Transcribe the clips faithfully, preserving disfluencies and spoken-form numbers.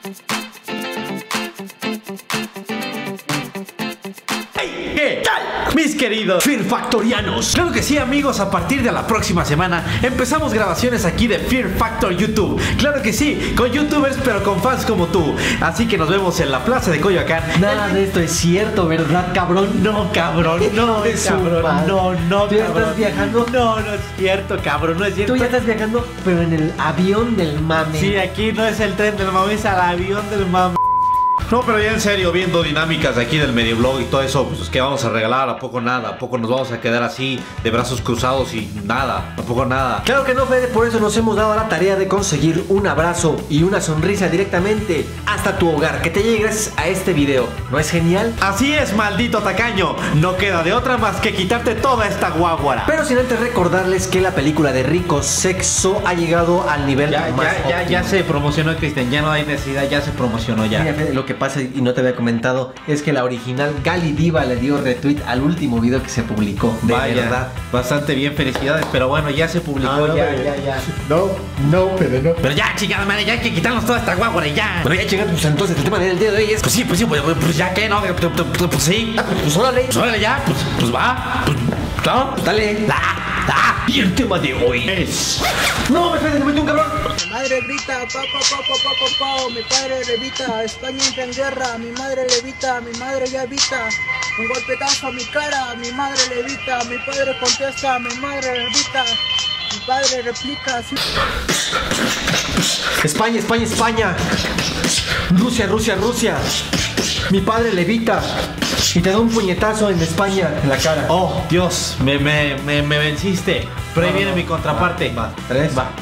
¿Qué tal, mis queridos Fear Factorianos? Claro que sí, amigos, a partir de la próxima semana empezamos grabaciones aquí de Fear Factor YouTube. Claro que sí, con youtubers pero con fans como tú. Así que nos vemos en la plaza de Coyoacán. Nada de esto es cierto, ¿verdad, cabrón? No, cabrón, no, Es su cabrón, madre. no, no, ¿Tú ya cabrón. estás viajando? No, no es cierto, cabrón, no es cierto. Tú ya estás viajando, pero en el avión del mame. Sí, aquí no es el tren del mame, es al avión del mame. No, pero ya en serio, viendo dinámicas de aquí del Medioblog y todo eso, pues que vamos a regalar, ¿a poco nada? ¿A poco nos vamos a quedar así, de brazos cruzados y nada? ¿A poco nada? Claro que no, Fede, por eso nos hemos dado la tarea de conseguir un abrazo y una sonrisa directamente hasta tu hogar, que te llegue gracias a este video. ¿No es genial? Así es, maldito tacaño. No queda de otra más que quitarte toda esta guaguara. Pero sin antes recordarles que la película de Rico Sexo ha llegado al nivel Ya, más ya, ya, ya óptimo. se promocionó, Cristian, ya no hay necesidad, ya se promocionó ya. Mira, Fede, lo que pasa, y no te había comentado, es que la original Gali Diva le dio retweet al último video que se publicó. De Vaya, verdad. bastante bien, felicidades, pero bueno, ya se publicó, Ah, no, ya, pero- ya, ya. No, no, Fede, no. Pero ya, chingada madre, ya hay que quitarnos toda esta guaguara y ya. Bueno, ya chingada, pues entonces el tema del día de hoy es... Pues sí, pues sí, pues, pues ya que no, pues, pues, pues sí. Pues órale. Pues órale ya, pues, pues va. Pues, ¿no? Pues dale. Ah, ah. Y el tema de hoy es... No, me Fede, me metí un cabrón. Mi madre grita, pa, pa, pa, pa, pa, pa, pa, mi padre levita, España entra en guerra, mi madre levita, mi madre ya evita, un golpetazo a mi cara, mi madre levita, mi padre contesta, mi madre levita, mi padre replica, sí. España, España, España. Rusia, Rusia, Rusia. Mi padre levita y te da un puñetazo en España, en la cara. Oh, Dios, me, me, me, me venciste. Pero ahí No, viene no, mi contraparte. Va, va. Tres. Va.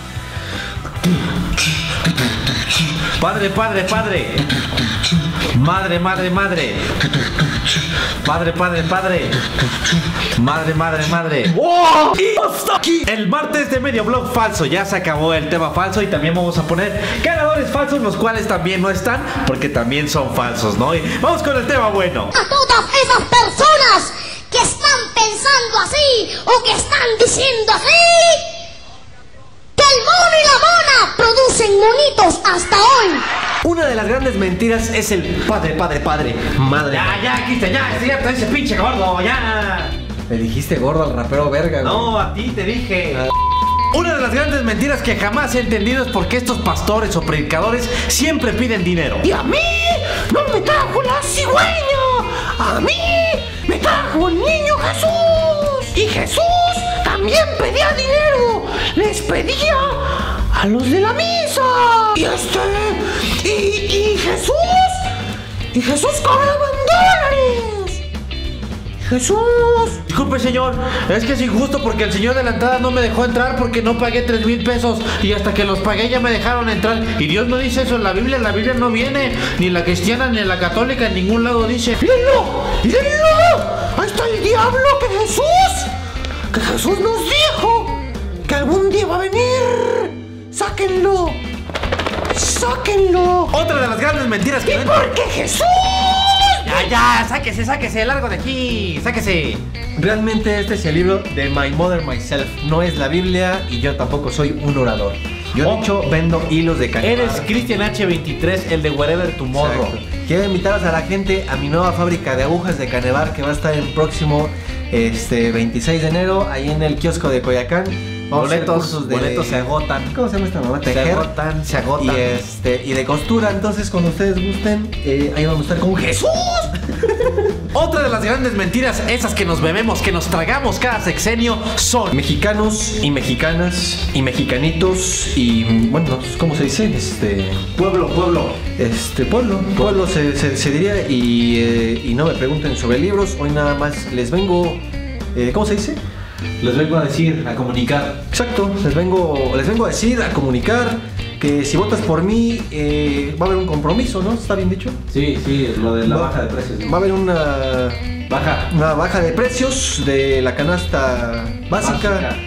Padre, padre, padre. Madre, madre, madre. Padre, padre, padre. Madre, madre, madre. ¡Oh! Y hasta aquí el martes de Medioblog falso. Ya se acabó el tema falso y también vamos a poner ganadores falsos, los cuales también no están porque también son falsos, ¿no? Y vamos con el tema bueno. A todas esas personas que están pensando así o que están diciendo así que el mono y la mona producen monitos hasta hoy. Una de las grandes mentiras es el padre, padre, padre. Madre. Ya, ya, Cristian, ya, es cierto, ese pinche gordo, ya. Le dijiste gordo al rapero verga, güey. No, a ti te dije. Una de las grandes mentiras que jamás he entendido es por qué estos pastores o predicadores siempre piden dinero. Y a mí no me trajo la cigüeña, a mí me trajo el niño Jesús. Y Jesús también pedía dinero, les pedía a los de la misa. Y este, y, y Jesús, y Jesús cobraba en dólares. Jesús. Disculpe, señor, es que es injusto porque el señor de la entrada no me dejó entrar porque no pagué tres mil pesos y hasta que los pagué ya me dejaron entrar. Y Dios no dice eso en la Biblia, en la Biblia no viene, ni en la cristiana ni en la católica, en ningún lado dice. ¡Mírenlo! ¡Mírenlo! ¡Ahí está el diablo que Jesús! ¡Que Jesús nos dijo! ¡Que algún día va a venir! ¡Sáquenlo! ¡Sáquenlo! Otra de las grandes mentiras que ¿Y no por qué Jesús? Ya, ya, sáquese, sáquese, largo de aquí, sáquese. Realmente este es el libro de My Mother Myself. No es la Biblia y yo tampoco soy un orador. Yo Oh. de hecho vendo hilos de cañón. Eres Cristian H veintitrés, el de Wherever Tomorrow. Quiero invitaros a la gente a mi nueva fábrica de agujas de Canevar que va a estar el próximo este, veintiséis de enero ahí en el kiosco de Coyoacán. Vamos a hacer Boletos, cursos de- boletos se agotan. ¿Cómo se llama esta mamá? Se Tejer. agotan, se Y, agotan. este, y de costura. Entonces cuando ustedes gusten, eh, ahí vamos a estar con Jesús. Otra de las grandes mentiras, esas que nos bebemos, que nos tragamos cada sexenio, son Mexicanos y mexicanas y mexicanitos y bueno, ¿cómo se dice? Este pueblo, pueblo. Este pueblo, pueblo se, se- se diría y, eh, y no me pregunten sobre libros. Hoy nada más les vengo, eh, ¿cómo se dice? Les vengo a decir, a comunicar. Exacto, les vengo, les vengo a decir, a comunicar que si votas por mí eh, va a haber un compromiso, ¿no? ¿Está bien dicho? Sí, sí, lo de Va- Va a haber una Baja. una baja de precios de la canasta básica, Básica.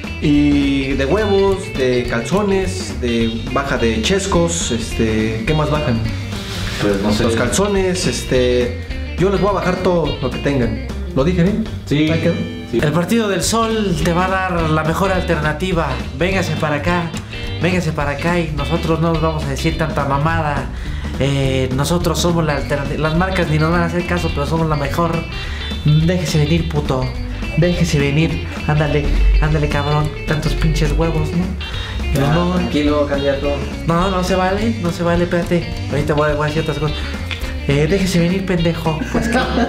y de huevos, de calzones, de baja de chescos, este, ¿qué más bajan? Pues no sé. Los calzones, este, yo les voy a bajar todo lo que tengan. ¿Lo dije bien? Sí. ¿Ahí quedó? Sí. El Partido del Sol te va a dar la mejor alternativa. Véngase para acá, véngase para acá y nosotros no nos vamos a decir tanta mamada. Eh, nosotros somos la alternativa. Las marcas ni nos van a hacer caso, pero somos la mejor. Déjese venir, puto. Déjese venir. Ándale, ándale, cabrón. Tantos pinches huevos, ¿no? Ya, no, tranquilo, candidato. no, no se vale, no se vale, espérate. Ahorita voy a, voy a decir otras cosas. Eh, déjese venir, pendejo. Pues,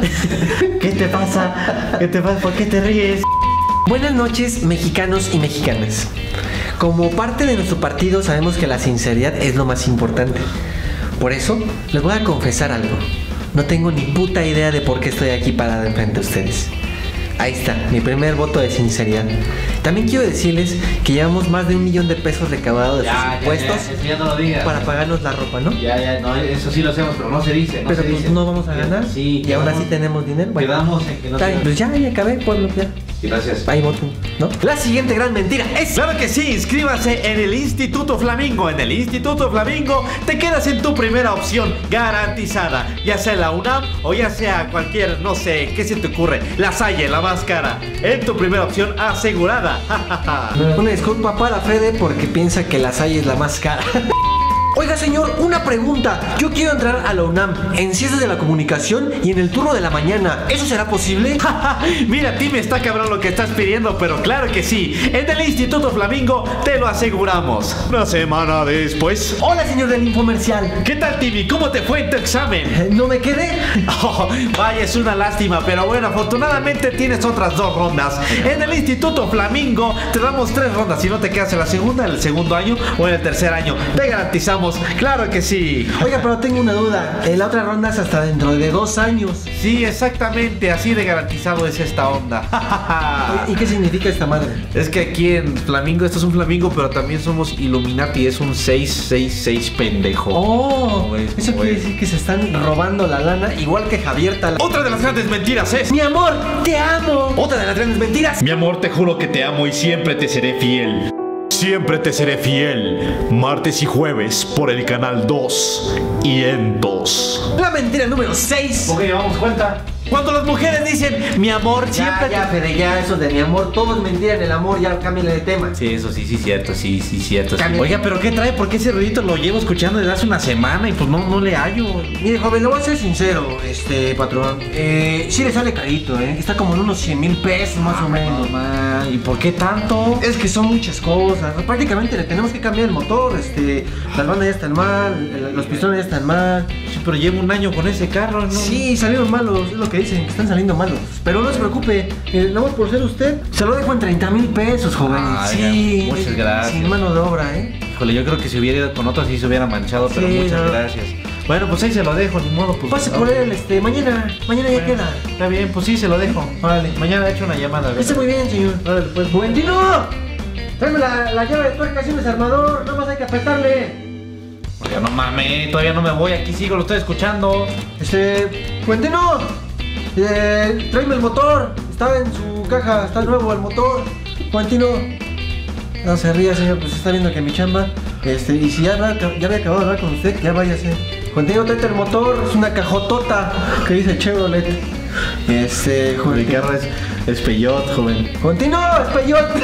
¿qué? ¿Qué te pasa? ¿Qué te pasa? ¿Por qué te ríes? Buenas noches, mexicanos y mexicanas. Como parte de nuestro partido sabemos que la sinceridad es lo más importante. Por eso les voy a confesar algo. No tengo ni puta idea de por qué estoy aquí parado enfrente de ustedes. Ahí está, mi primer voto de sinceridad. También quiero decirles que llevamos más de un millón de pesos recaudados de sus impuestos ya, ya, ya no lo digas. para pagarnos la ropa, ¿no? Ya, ya, no, eso sí lo hacemos, pero no se dice. No Pero se pues dice. no vamos a ganar. Sí, y aún quedamos- así tenemos dinero. Bueno, Quedamos en que no está bien, se- pues ya, ya acabé, pueblo, ya. Gracias. Ahí voto, ¿no? La siguiente gran mentira es... Claro que sí, inscríbase en el Instituto Flamingo. En el Instituto Flamingo te quedas en tu primera opción garantizada, ya sea la UNAM o ya sea cualquier, no sé, ¿qué se te ocurre? La Salle, la más cara. En tu primera opción asegurada. Una disculpa para Fede porque piensa que la Salle es la más cara. Oiga, señor, una pregunta. Yo quiero entrar a la UNAM en Ciencias de la Comunicación y en el turno de la mañana. ¿Eso será posible? Mira, a ti me está cabrón lo que estás pidiendo, pero claro que sí. En el Instituto Flamingo te lo aseguramos. Una semana después. Hola, señor del infomercial. ¿Qué tal, Timmy? ¿Cómo te fue en tu examen? Eh, ¿No me quedé? Oh, vaya, es una lástima, pero bueno, afortunadamente tienes otras dos rondas. En el Instituto Flamingo te damos tres rondas. Si no te quedas en la segunda, en el segundo año o en el tercer año, te garantizamos. Claro que sí. Oiga, pero tengo una duda. Eh, la otra ronda es hasta dentro de dos años. Sí, exactamente, así de garantizado es esta onda. Oye, ¿y qué significa esta madre? Es que aquí en Flamingo, esto es un Flamingo, pero también somos Illuminati, es un seis seis seis pendejo. Oh, ¿Cómo ves? eso ¿Cómo quiere ves? decir que se están robando la lana, igual que Javier Tala. Otra de las grandes mentiras es: Mi amor, te amo. Otra de las grandes mentiras. mi amor, te juro que te amo y siempre te seré fiel. Siempre te seré fiel. Martes y jueves por el canal dos y en dos. La mentira número seis. Ok, llevamos cuenta. Cuando las mujeres dicen mi amor, Ya, siempre ya, te... Fede, ya, eso de mi amor, todo es mentira en el amor, ya cámbiale de tema. Sí, eso sí, sí, cierto, sí, sí, cierto. sí. Cambia. Oiga, pero ¿qué trae? ¿Por qué ese ruidito lo llevo escuchando desde hace una semana y pues no, no le hallo? Mire, joven, lo voy a ser sincero, este, patrón. Eh, sí le sale carito, eh. Está como en unos cien mil pesos más o menos. Mamá, ¿y por qué tanto? Es que son muchas cosas. Prácticamente le tenemos que cambiar el motor, este, las bandas ya están mal, el- los pistones ya están mal. Sí, pero llevo un año con ese carro, ¿no? Sí, salieron malos, es lo que dicen, que están saliendo malos. Pero no se preocupe, eh, nada más por ser usted, se lo dejo en treinta mil pesos, joven. Ay, sí, muchas eh, gracias. Sin mano de obra, ¿eh? Híjole, yo creo que si hubiera ido con otros sí se hubiera manchado, pero Sí, muchas no. gracias. Bueno, pues ahí se lo dejo, ni modo, pues. Pase no. por él, este, mañana, mañana ya Bueno, queda. Está bien, pues sí, se lo dejo. Órale. Mañana he hecho una llamada. ¿verdad? Esté muy bien, señor. Órale, pues, Buendino, tráeme la, la llave de tuerca y un desarmador, nada más hay que apretarle. Oiga, no mames, todavía no me voy, aquí sigo, lo estoy escuchando. Este, Buendino, eh, tráeme el motor, está en su caja, está nuevo el motor. Buendino, no se ría, señor, pues está viendo que mi chamba, este, y si ya, había- ya había acabado de hablar con usted, ya váyase. Buendino, tráete el motor, es una cajotota que dice Chevrolet. Este, Mi joven. carro es, es Peyot, joven. Buendino, es peyote.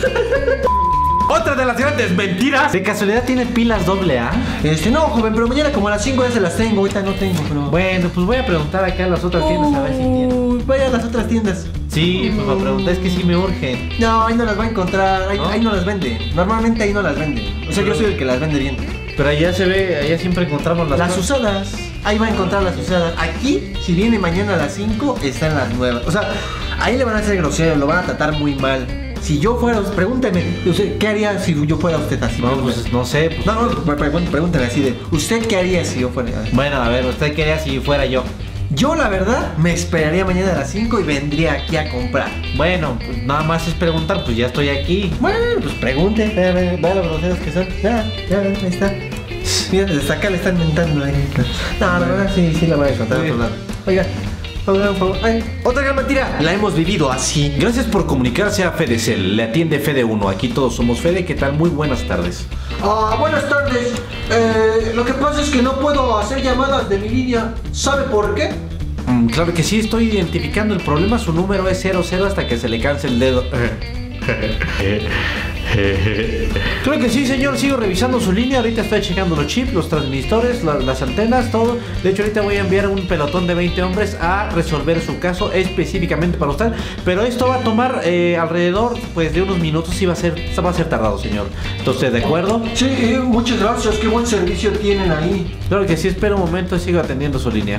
Otra de las grandes mentiras. ¿De casualidad tiene pilas doble A? Este, no, joven, pero mañana como a las cinco ya se las tengo, ahorita no tengo, pero... Bueno, pues voy a preguntar acá a las otras tiendas a ver si tienen. Uy, vaya a las otras tiendas. Sí, pues para preguntar, es que sí me urgen. No, ahí no las va a encontrar, ahí ¿No? ahí no las venden. Normalmente ahí no las venden. O sea, yo soy el que las vende bien. Pero allá se ve, allá siempre encontramos las, Las cosas. usadas, ahí va a encontrar las usadas. Aquí, si viene mañana a las cinco, están las nuevas. O sea, ahí le van a hacer grosero, lo van a tratar muy mal. Si yo fuera, pregúnteme, usted, ¿qué haría si yo fuera usted así? No, pues no sé. pues- no, no, pre- pre- pregúntale así de, ¿usted qué haría si yo fuera? Bueno, a ver, ¿usted quería si fuera yo? Yo, la verdad, me esperaría mañana a las cinco y vendría aquí a comprar. Bueno, pues nada más es preguntar, pues ya estoy aquí. Bueno, pues pregunte, vea, vea, vea los groseros que son. Ya, ya, ahí está. Mira, desde acá le están mentando ahí. No, la verdad sí, sí la van a encontrar a otro lado. Oiga, por favor, por favor. Ay, otra gran mentira. La hemos vivido así. Gracias por comunicarse a Fedecel. Le atiende Fede uno. Aquí todos somos Fede. ¿Qué tal? Muy buenas tardes. Ah, buenas tardes. Eh, lo que pasa es que no puedo hacer llamadas de mi línea. ¿Sabe por qué? Mm, claro que sí, estoy identificando el problema. Su número es cero cero hasta que se le canse el dedo. Creo que sí, señor. Sigo revisando su línea. Ahorita estoy checando los chips, los transmisores, la, las antenas, todo. De hecho, ahorita voy a enviar un pelotón de veinte hombres a resolver su caso específicamente para usted. Pero esto va a tomar eh, alrededor pues de unos minutos. Y va a ser, va a ser tardado, señor. Entonces, ¿de acuerdo? Sí, eh, muchas gracias. Qué buen servicio tienen ahí. Claro que sí. Espera un momento y sigo atendiendo su línea.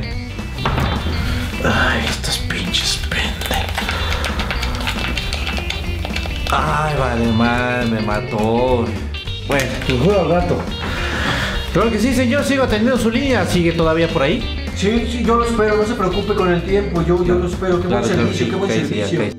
Ay, estos pinches pendejos. Ay, vale, mal, me mató. Bueno, te juro al rato. Claro que sí, señor, sigo atendiendo su línea. ¿Sigue todavía por ahí? Sí, sí, yo lo espero, no se preocupe con el tiempo. Yo, yo lo espero, qué Claro, buen claro, servicio, sí, qué buen ok, sí, servicio. ok.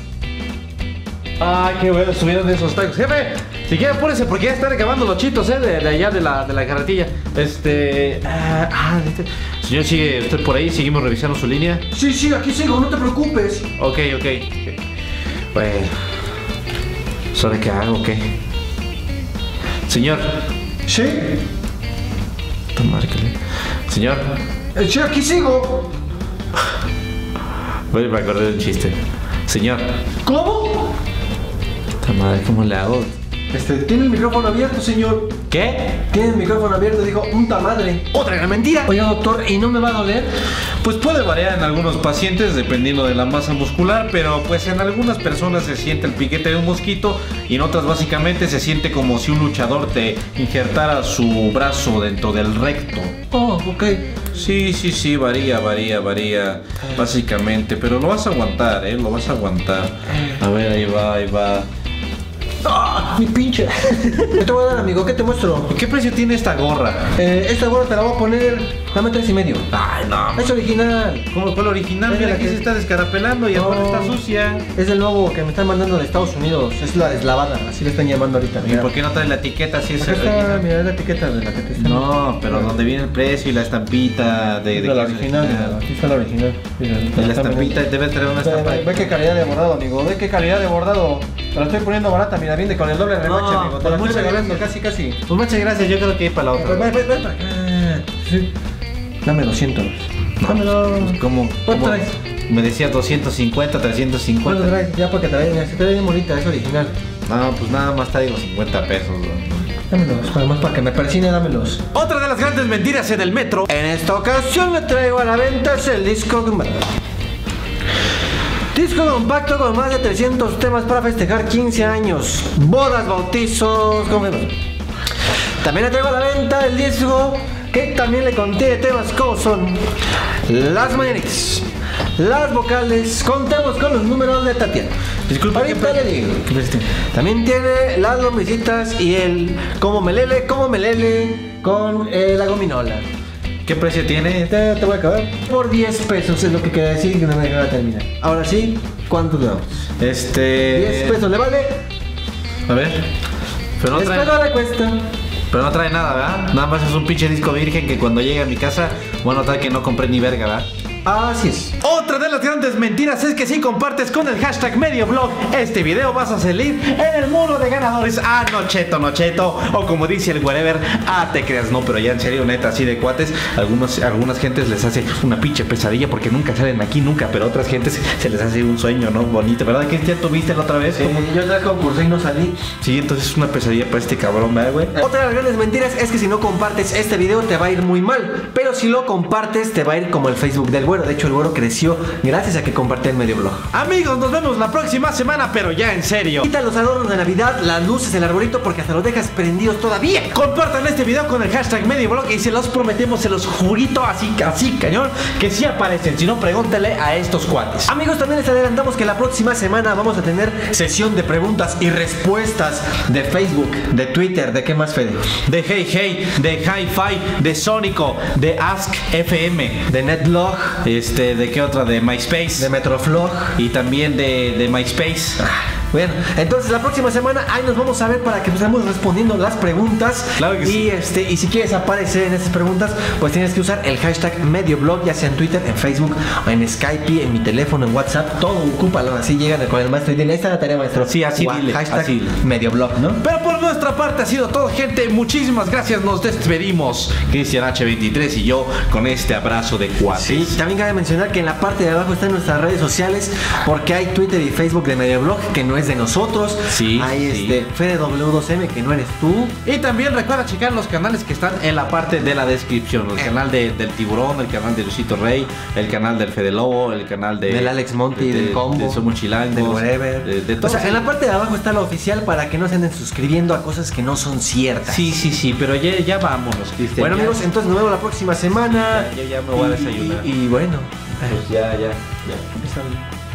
Ay, qué bueno, estuvieron esos tacos. Jefe, si quiere apúrese porque ya están acabando los chitos, eh, de, de allá de la, de la carretilla. Este. Ah, ah, este. Señor, sigue usted por ahí, seguimos revisando su línea. Sí, sí, aquí sigo, no te preocupes. Ok, ok. Bueno. ¿Sabe qué hago o qué? Señor. ¿Sí? Márquele. Señor. Eh, Sí, aquí sigo. Bueno, me acordé de un chiste. Señor. ¿Cómo? Esta madre, ¿cómo le hago? Este, tiene el micrófono abierto, señor. ¿Qué? Tiene el micrófono abierto, dijo, ¡unta madre! Otra gran mentira. Oiga, doctor, ¿y no me va a doler? Pues puede variar en algunos pacientes dependiendo de la masa muscular, pero pues en algunas personas se siente el piquete de un mosquito y en otras básicamente se siente como si un luchador te injertara su brazo dentro del recto. Oh, ok. Sí, sí, sí, varía, varía, varía, básicamente, pero lo vas a aguantar, ¿eh? Lo vas a aguantar. A ver, ahí va, ahí va. ¡Ah! ¡Mi pinche! ¿Qué te voy a dar, amigo? ¿Qué te muestro? ¿Qué precio tiene esta gorra? Eh, esta gorra te la voy a poner. Dame tres y medio. Ay, no. Es original. ¿Cómo fue la original? Es de Mira, la aquí que- se está descarapelando y No. aparte está sucia. Es el nuevo que me están mandando de Estados Unidos. Es la deslavada, así le están llamando ahorita. ¿Y Mira. por qué no trae la etiqueta si es Acá está, original? mira, es la etiqueta de la que te están. No, pero donde viene el precio y la estampita de, de, de la que es original. Mira, aquí está la original. Mira, te Y la están estampita vendiendo. debe traer una Ve, estampa. ve, ve qué calidad de bordado, amigo. Ve qué calidad de bordado. Te la estoy poniendo barata, mira, viene con el doble remache, No, amigo. Te pues la estoy muchas regalando gracias. casi, casi. Pues muchas gracias, yo creo que ir para la otra. Ven, ven, ven para acá. Sí. Dame doscientos. Dámelo. ¿Cómo? ¿Cuánto cómo? traes? Me decía doscientos cincuenta, trescientos ¿Cuánto cincuenta. traes? Ya para que te la vean. Se te ve bien bonita, es original. No, pues nada más traigo cincuenta pesos. ¿no? Dámelos, además para que me persine, dámelos. Otra de las grandes mentiras en el metro. En esta ocasión le traigo a la venta el disco compacto. Disco compacto con más de trescientos temas para festejar quince años, bodas, bautizos, confirmación. También le traigo a la venta el disco que también le contiene temas como son las mañanitas, las vocales, contemos con los números de Tatiana. Disculpa, ahorita ¿qué le digo. ¿Qué precio? También tiene las lombricitas y el como melele, como melele con eh, la gominola. ¿Qué precio tiene? Te, te voy a acabar por diez pesos, es lo que quería decir y que no me dejaba terminar. Ahora sí, ¿cuánto le damos? Este. diez pesos le vale. A ver. Pero no diez trae, pesos le cuesta. pero no trae nada, ¿verdad? Nada más es un pinche disco virgen que cuando llegue a mi casa voy a notar que no compré ni verga, ¿verdad? Así es. Otra de las grandes mentiras es que si compartes con el hashtag Medioblog este video vas a salir en el muro de ganadores. Ah, no cheto, no cheto. O como dice el wherever, ah, te creas, no, pero ya en serio, neta, así de cuates. Algunos, algunas gentes les hace una pinche pesadilla porque nunca salen aquí, nunca. Pero otras gentes se les hace un sueño, ¿no? Bonito, ¿verdad? Que ya tuviste la otra vez. Sí, yo ya concursé y no salí. Sí, entonces es una pesadilla para este cabrón, ¿verdad, güey? Otra de las grandes mentiras es que si no compartes este video te va a ir muy mal. Pero si lo compartes te va a ir como el Facebook del güero. De hecho, el güero creció gracias a que compartí el Medioblog. Amigos, nos vemos la próxima semana, pero ya en serio. Quita los adornos de Navidad, las luces, el arbolito porque hasta los dejas prendidos todavía. Compartan este video con el hashtag Medioblog y se los prometemos, se los jurito así, así, cañón, que sí aparecen. Si no, pregúntale a estos cuates. Amigos, también les adelantamos que la próxima semana vamos a tener sesión de preguntas y respuestas de Facebook, de Twitter, ¿de qué más, Fede? De Hey Hey, de Hi-Fi, de Sónico, de Ask F M, De Netlog, este, ¿de qué otra? De MySpace. de Metroflog. Y también de, de MySpace. Bueno, entonces la próxima semana ahí nos vamos a ver para que estemos respondiendo las preguntas. Claro que y sí. este, y si quieres aparecer en esas preguntas, pues tienes que usar el hashtag Medioblog, ya sea en Twitter, en Facebook, o en Skype, en mi teléfono, en WhatsApp, todo ocúpalo, así llegan con el maestro y dile, ahí está la tarea, maestro. Sí, así Gua- dile, hashtag así dile. Medioblog, ¿no? Pero por nuestra parte ha sido todo, gente. Muchísimas gracias. Nos despedimos. Cristian H veintitrés y yo con este abrazo de cuates. Sí, también cabe mencionar que en la parte de abajo están nuestras redes sociales, porque hay Twitter y Facebook de Medioblog, que no es de nosotros. Sí, Hay sí. este Fede W dos M, que no eres tú. Y también recuerda checar los canales que están en la parte de la descripción. El Eh. canal de, del Tiburón, el canal de Luisito Rey, el canal del Fede Lobo, el canal de... Del Alex Monti, de- del Combo, de Somos Chilangos, del Wherever. De, de O todos. sea, en la parte de abajo está la oficial para que no se anden suscribiendo a cosas que no son ciertas. Sí, sí, sí, pero ya, ya vámonos, Cristian. Bueno, ya. amigos, entonces nos vemos la próxima semana. Ya, ya, ya me voy a Y- desayunar. Y, y bueno, Pues ya, ya, ya. está bien.